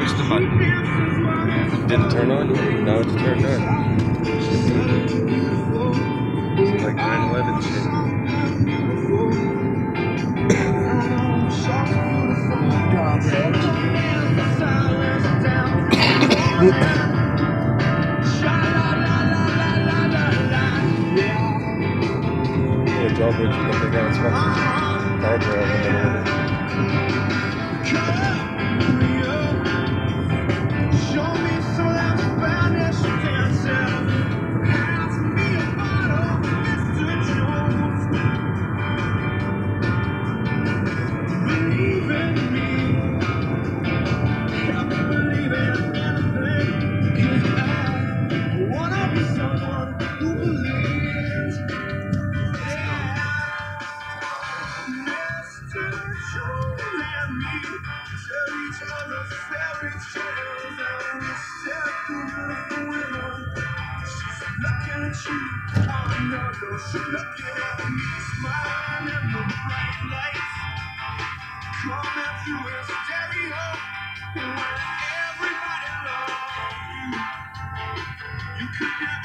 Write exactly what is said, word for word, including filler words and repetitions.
Push the button. Didn't turn on yet. Now it's turned on. It's like nine eleven shit. Yeah, drawbridge, you think they got its fucking guardrail in the middle of it. She looking at me, smiling in the bright lights, coming through a stereo. And when everybody loves you, you could never.